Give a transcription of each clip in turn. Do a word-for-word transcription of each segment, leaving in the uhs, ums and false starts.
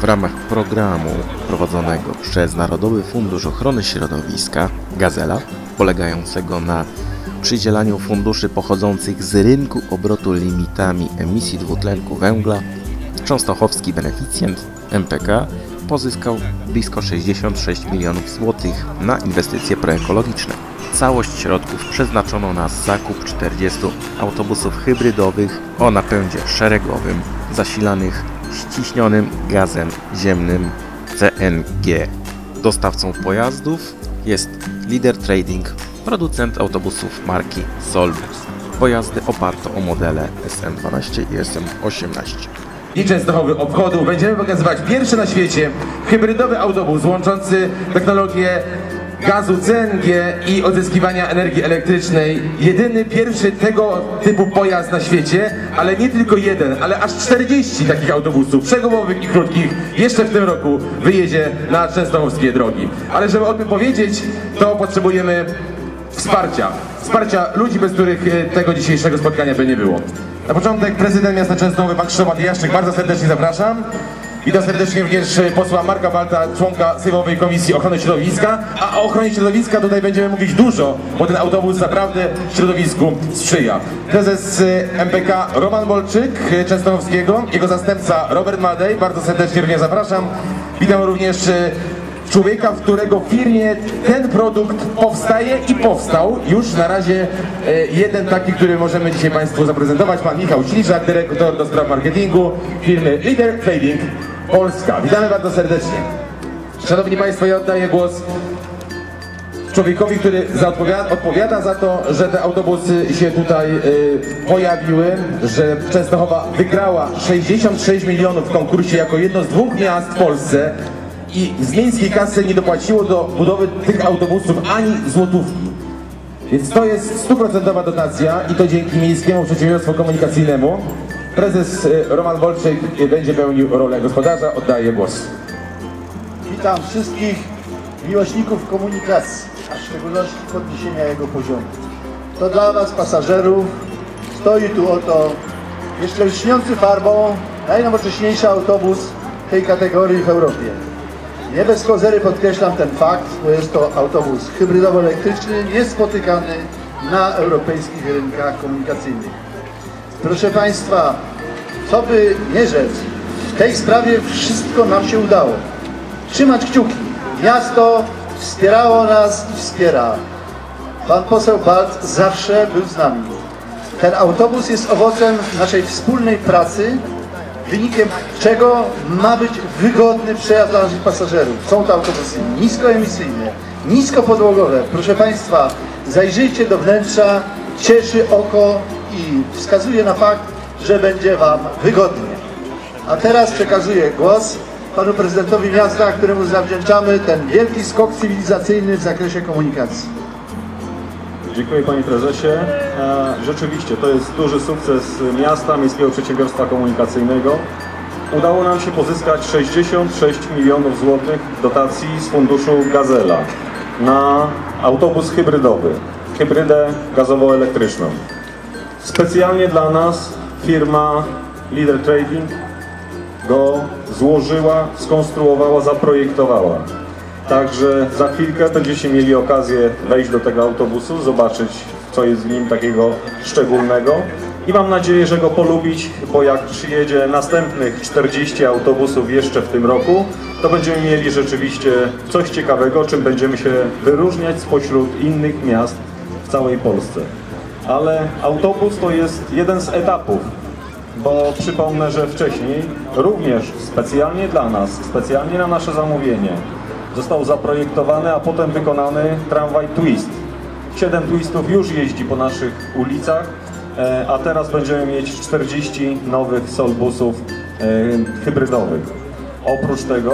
ramach programu prowadzonego przez Narodowy Fundusz Ochrony Środowiska Gazela, polegającego na przydzielaniu funduszy pochodzących z rynku obrotu limitami emisji dwutlenku węgla, częstochowski beneficjent M P K pozyskał blisko sześćdziesiąt sześć milionów złotych na inwestycje proekologiczne. Całość środków przeznaczono na zakup czterdziestu autobusów hybrydowych o napędzie szeregowym zasilanych ściśnionym gazem ziemnym C N G. Dostawcą pojazdów jest Leader Trading, producent autobusów marki Solbus. Pojazdy oparto o modele S M dwanaście i S M osiemnaście. I Częstochowy obchodu będziemy pokazywać pierwszy na świecie hybrydowy autobus łączący technologię gazu C N G i odzyskiwania energii elektrycznej. Jedyny, pierwszy tego typu pojazd na świecie, ale nie tylko jeden, ale aż czterdzieści takich autobusów przegubowych i krótkich jeszcze w tym roku wyjedzie na częstochowskie drogi. Ale żeby o tym powiedzieć, to potrzebujemy wsparcia. Wsparcia ludzi, bez których tego dzisiejszego spotkania by nie było. Na początek prezydent miasta Częstochowy, pan Krzysztof Matyjaszczyk, bardzo serdecznie zapraszam. Witam serdecznie również posła Marka Balta, członka Sejmowej Komisji Ochrony Środowiska. A o ochronie środowiska tutaj będziemy mówić dużo, bo ten autobus naprawdę środowisku sprzyja. Prezes M P K Roman Bolczyk Częstochowskiego, jego zastępca Robert Madej, bardzo serdecznie również zapraszam. Witam również człowieka, w którego firmie ten produkt powstaje i powstał. Już na razie jeden taki, który możemy dzisiaj Państwu zaprezentować, pan Michał Śliżak, dyrektor do spraw marketingu firmy Leader Trading Polska. Witamy bardzo serdecznie. Szanowni Państwo, ja oddaję głos człowiekowi, który odpowiada, odpowiada za to, że te autobusy się tutaj y, pojawiły, że Częstochowa wygrała sześćdziesiąt sześć milionów w konkursie jako jedno z dwóch miast w Polsce i z miejskiej kasy nie dopłaciło do budowy tych autobusów ani złotówki. Więc to jest stuprocentowa dotacja i to dzięki Miejskiemu Przedsiębiorstwu Komunikacyjnemu. Prezes Roman Bolczyk będzie pełnił rolę gospodarza. Oddaję głos. Witam wszystkich miłośników komunikacji, a w szczególności podniesienia jego poziomu. To dla Was, pasażerów, stoi tu oto jeszcze lśniący farbą najnowocześniejszy autobus tej kategorii w Europie. Nie bez kozery podkreślam ten fakt, bo jest to autobus hybrydowo-elektryczny, niespotykany na europejskich rynkach komunikacyjnych. Proszę Państwa, co by nie rzec, w tej sprawie wszystko nam się udało. Trzymać kciuki. Miasto wspierało nas i wspiera. Pan poseł Balt zawsze był z nami. Ten autobus jest owocem naszej wspólnej pracy, wynikiem czego ma być wygodny przejazd dla naszych pasażerów. Są to autobusy niskoemisyjne, niskopodłogowe. Proszę Państwa, zajrzyjcie do wnętrza, cieszy oko i wskazuje na fakt, że będzie Wam wygodnie. A teraz przekazuję głos panu prezydentowi miasta, któremu zawdzięczamy ten wielki skok cywilizacyjny w zakresie komunikacji. Dziękuję Panie Prezesie. Rzeczywiście to jest duży sukces miasta, Miejskiego Przedsiębiorstwa Komunikacyjnego. Udało nam się pozyskać sześćdziesiąt sześć milionów złotych dotacji z funduszu Gazela na autobus hybrydowy, hybrydę gazowo-elektryczną. Specjalnie dla nas firma Leader Trading go złożyła, skonstruowała, zaprojektowała. Także za chwilkę będziecie mieli okazję wejść do tego autobusu, zobaczyć, co jest w nim takiego szczególnego i mam nadzieję, że go polubić, bo jak przyjedzie następnych czterdzieści autobusów jeszcze w tym roku, to będziemy mieli rzeczywiście coś ciekawego, czym będziemy się wyróżniać spośród innych miast w całej Polsce. Ale autobus to jest jeden z etapów, bo przypomnę, że wcześniej również specjalnie dla nas, specjalnie na nasze zamówienie został zaprojektowany, a potem wykonany tramwaj Twist. Siedem Twistów już jeździ po naszych ulicach, a teraz będziemy mieć czterdzieści nowych Solbusów hybrydowych. Oprócz tego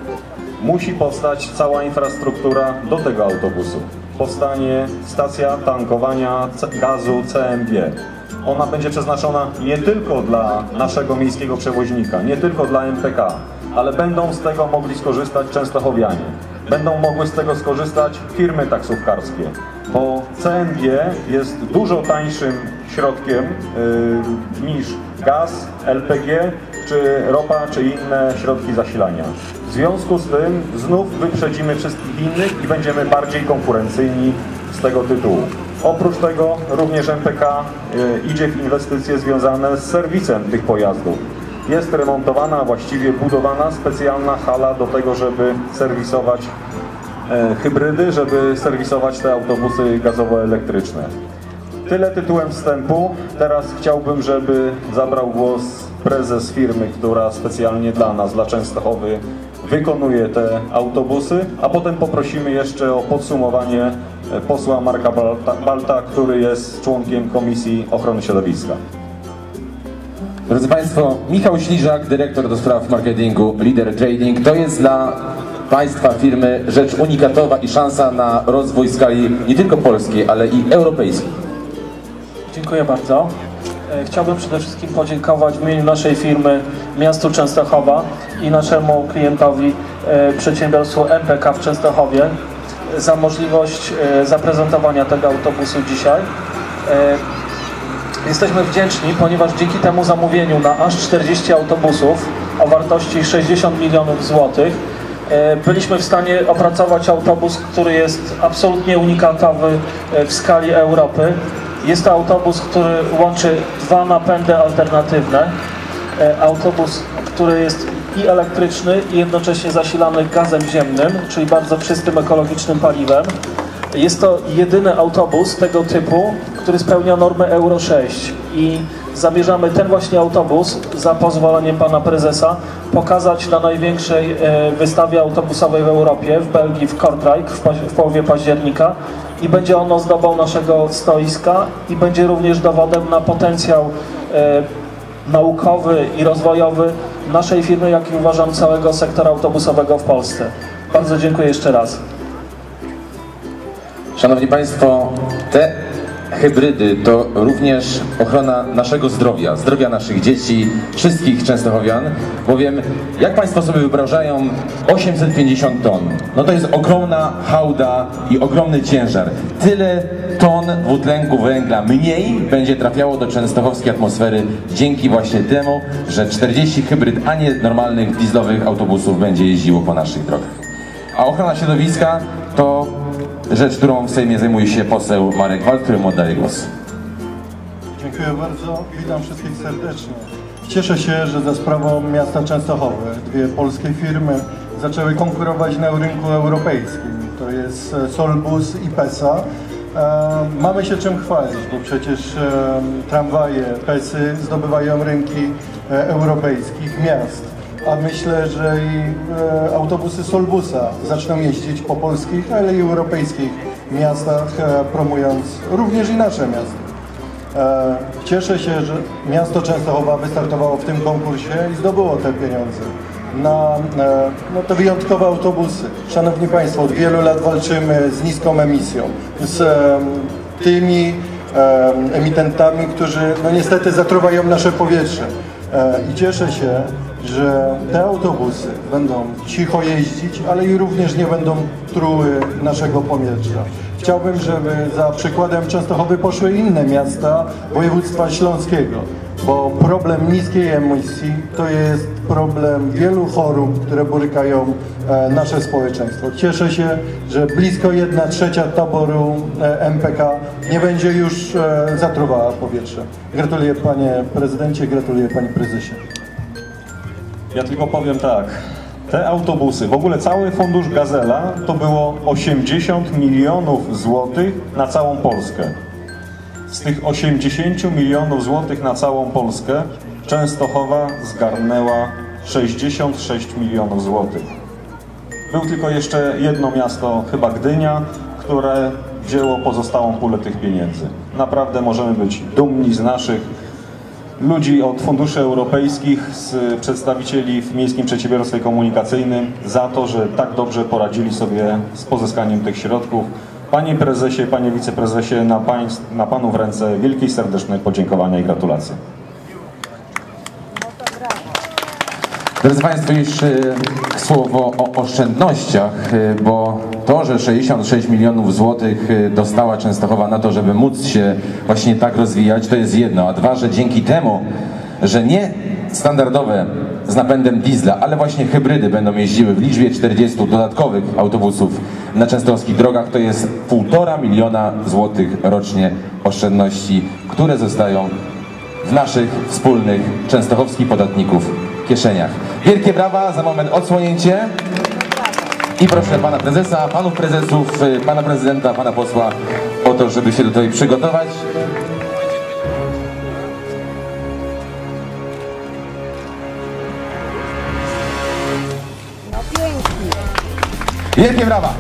musi powstać cała infrastruktura do tego autobusu. Powstanie stacja tankowania gazu C N G. Ona będzie przeznaczona nie tylko dla naszego miejskiego przewoźnika, nie tylko dla M P K, ale będą z tego mogli skorzystać częstochowianie. Będą mogły z tego skorzystać firmy taksówkarskie, bo C N G jest dużo tańszym środkiem yy, niż gaz, L P G czy ropa, czy inne środki zasilania. W związku z tym znów wyprzedzimy wszystkich innych i będziemy bardziej konkurencyjni z tego tytułu. Oprócz tego również M P K idzie w inwestycje związane z serwisem tych pojazdów. Jest remontowana, właściwie budowana specjalna hala do tego, żeby serwisować hybrydy, żeby serwisować te autobusy gazowo-elektryczne. Tyle tytułem wstępu. Teraz chciałbym, żeby zabrał głos prezes firmy, która specjalnie dla nas, dla Częstochowy, wykonuje te autobusy, a potem poprosimy jeszcze o podsumowanie posła Marka Balta, Balta, który jest członkiem Komisji Ochrony Środowiska. Drodzy Państwo, Michał Śliżak, dyrektor do spraw marketingu Leader Trading. To jest dla Państwa firmy rzecz unikatowa i szansa na rozwój w skali nie tylko polskiej, ale i europejskiej. Dziękuję bardzo. Chciałbym przede wszystkim podziękować w imieniu naszej firmy miastu Częstochowa i naszemu klientowi, przedsiębiorstwu M P K w Częstochowie, za możliwość zaprezentowania tego autobusu dzisiaj. Jesteśmy wdzięczni, ponieważ dzięki temu zamówieniu na aż czterdzieści autobusów o wartości sześćdziesiąt milionów złotych byliśmy w stanie opracować autobus, który jest absolutnie unikatowy w skali Europy. Jest to autobus, który łączy dwa napędy alternatywne. Autobus, który jest i elektryczny, i jednocześnie zasilany gazem ziemnym, czyli bardzo czystym, ekologicznym paliwem. Jest to jedyny autobus tego typu, który spełnia normę Euro sześć i zamierzamy ten właśnie autobus, za pozwoleniem pana prezesa, pokazać na największej wystawie autobusowej w Europie, w Belgii, w Kortrijk w, w połowie października i będzie on ozdobą naszego stoiska i będzie również dowodem na potencjał e, naukowy i rozwojowy naszej firmy, jak i uważam całego sektora autobusowego w Polsce. Bardzo dziękuję jeszcze raz. Szanowni Państwo, te hybrydy to również ochrona naszego zdrowia, zdrowia naszych dzieci, wszystkich częstochowian, bowiem jak Państwo sobie wyobrażają osiemset pięćdziesiąt ton, no to jest ogromna hałda i ogromny ciężar. Tyle ton dwutlenku węgla mniej będzie trafiało do częstochowskiej atmosfery dzięki właśnie temu, że czterdzieści hybryd, a nie normalnych dieslowych autobusów będzie jeździło po naszych drogach. A ochrona środowiska to rzecz, którą w Sejmie zajmuje się poseł Marek Walt, któremu oddaję głos. Dziękuję bardzo. Witam wszystkich serdecznie. Cieszę się, że za sprawą miasta Częstochowy dwie polskie firmy zaczęły konkurować na rynku europejskim. To jest Solbus i Pesa. E, mamy się czym chwalić, bo przecież e, tramwaje, Pesy zdobywają rynki e, europejskich miast. A myślę, że i e, autobusy Solbusa zaczną jeździć po polskich, ale i europejskich miastach, e, promując również i nasze miasto. E, cieszę się, że miasto Częstochowa wystartowało w tym konkursie i zdobyło te pieniądze na e, no, te wyjątkowe autobusy. Szanowni Państwo, od wielu lat walczymy z niską emisją, z e, tymi e, emitentami, którzy no, niestety zatruwają nasze powietrze. E, I cieszę się, że te autobusy będą cicho jeździć, ale i również nie będą truły naszego powietrza. Chciałbym, żeby za przykładem Częstochowy poszły inne miasta województwa śląskiego, bo problem niskiej emisji to jest problem wielu chorób, które borykają e, nasze społeczeństwo. Cieszę się, że blisko jedna trzecia taboru e, M P K nie będzie już e, zatruwała powietrze. Gratuluję panie prezydencie, gratuluję panie prezesie. Ja tylko powiem tak, te autobusy, w ogóle cały fundusz Gazela to było osiemdziesiąt milionów złotych na całą Polskę. Z tych osiemdziesięciu milionów złotych na całą Polskę Częstochowa zgarnęła sześćdziesiąt sześć milionów złotych. Był tylko jeszcze jedno miasto, chyba Gdynia, które wzięło pozostałą pulę tych pieniędzy. Naprawdę możemy być dumni z naszych ludzi od funduszy europejskich, z przedstawicieli w Miejskim Przedsiębiorstwie Komunikacyjnym za to, że tak dobrze poradzili sobie z pozyskaniem tych środków. Panie prezesie, panie wiceprezesie, na, państw, na panu w ręce wielkie i serdeczne podziękowania i gratulacje. Drodzy Państwo, jeszcze słowo o oszczędnościach, bo to, że sześćdziesiąt sześć milionów złotych dostała Częstochowa na to, żeby móc się właśnie tak rozwijać, to jest jedno, a dwa, że dzięki temu, że nie standardowe z napędem diesla, ale właśnie hybrydy będą jeździły w liczbie czterdziestu dodatkowych autobusów na częstochowskich drogach. To jest półtora miliona złotych rocznie oszczędności, które zostają w naszych wspólnych częstochowskich podatników kieszeniach. Wielkie brawa, za moment odsłonięcie. I proszę pana prezesa, panów prezesów, pana prezydenta, pana posła o to, żeby się tutaj przygotować. No pięknie. Wielkie brawa!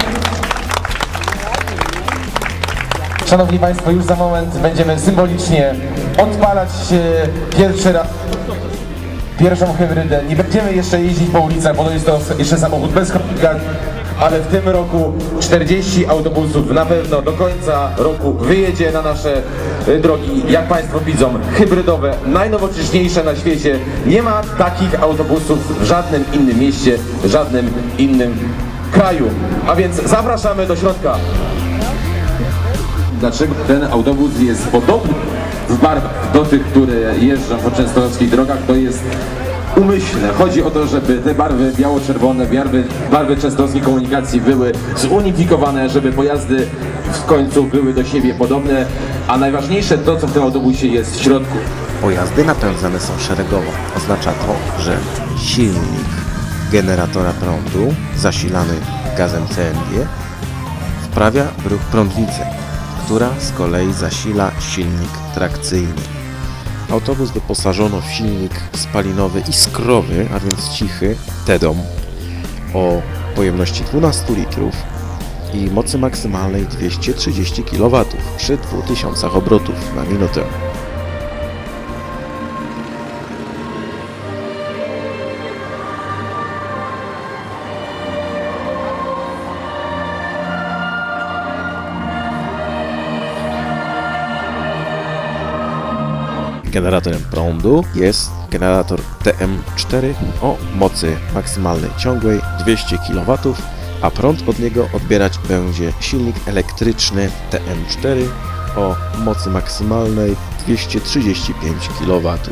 Szanowni Państwo, już za moment będziemy symbolicznie odpalać pierwszy raz pierwszą hybrydę. Nie będziemy jeszcze jeździć po ulicach, bo to jest to jeszcze samochód bez komunikacji, ale w tym roku czterdzieści autobusów na pewno do końca roku wyjedzie na nasze drogi, jak Państwo widzą, hybrydowe, najnowocześniejsze na świecie. Nie ma takich autobusów w żadnym innym mieście, w żadnym innym kraju. A więc zapraszamy do środka. Dlaczego ten autobus jest podobny w barwach do tych, które jeżdżą po częstochowskich drogach? To jest umyślne. Chodzi o to, żeby te barwy biało-czerwone, barwy, barwy częstochowskiej komunikacji były zunifikowane, żeby pojazdy w końcu były do siebie podobne, a najważniejsze to, co w tym autobusie jest w środku. Pojazdy napędzane są szeregowo. Oznacza to, że silnik generatora prądu zasilany gazem C N G wprawia w ruch prądnicę, która z kolei zasila silnik trakcyjny. Autobus wyposażono w silnik spalinowy iskrowy, a więc cichy, T-Dom o pojemności dwunastu litrów i mocy maksymalnej dwieście trzydzieści kilowatów przy dwóch tysiącach obrotów na minutę. Generatorem prądu jest generator T M cztery o mocy maksymalnej ciągłej dwieście kilowatów, a prąd od niego odbierać będzie silnik elektryczny T M cztery o mocy maksymalnej dwieście trzydzieści pięć kilowatów.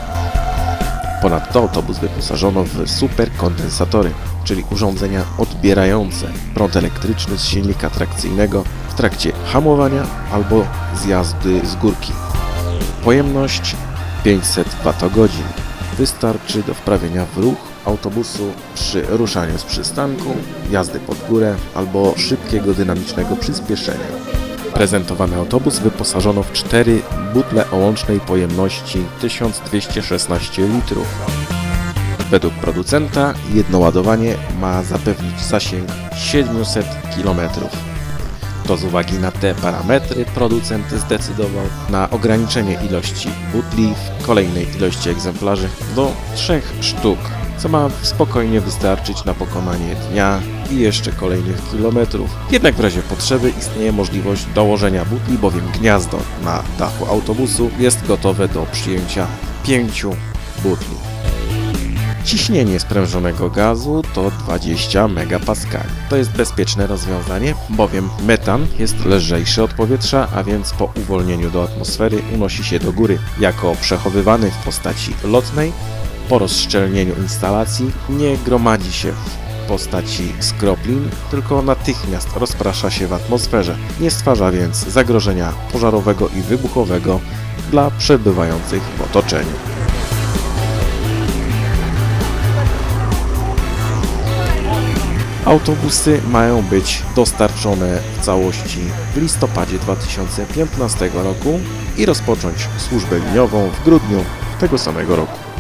Ponadto autobus wyposażono w superkondensatory, czyli urządzenia odbierające prąd elektryczny z silnika trakcyjnego w trakcie hamowania albo zjazdy z górki. Pojemność pięćset watogodzin wystarczy do wprawienia w ruch autobusu przy ruszaniu z przystanku, jazdy pod górę albo szybkiego dynamicznego przyspieszenia. Prezentowany autobus wyposażono w cztery butle o łącznej pojemności tysiąc dwieście szesnaście litrów. Według producenta jedno ładowanie ma zapewnić zasięg siedemset kilometrów. To z uwagi na te parametry producent zdecydował na ograniczenie ilości butli w kolejnej ilości egzemplarzy do trzech sztuk, co ma spokojnie wystarczyć na pokonanie dnia i jeszcze kolejnych kilometrów. Jednak w razie potrzeby istnieje możliwość dołożenia butli, bowiem gniazdo na dachu autobusu jest gotowe do przyjęcia pięciu butli. Ciśnienie sprężonego gazu to dwadzieścia megapaskali. To jest bezpieczne rozwiązanie, bowiem metan jest lżejszy od powietrza, a więc po uwolnieniu do atmosfery unosi się do góry. Jako przechowywany w postaci lotnej, po rozszczelnieniu instalacji nie gromadzi się w postaci skroplin, tylko natychmiast rozprasza się w atmosferze. Nie stwarza więc zagrożenia pożarowego i wybuchowego dla przebywających w otoczeniu. Autobusy mają być dostarczone w całości w listopadzie dwa tysiące piętnastego roku i rozpocząć służbę liniową w grudniu tego samego roku.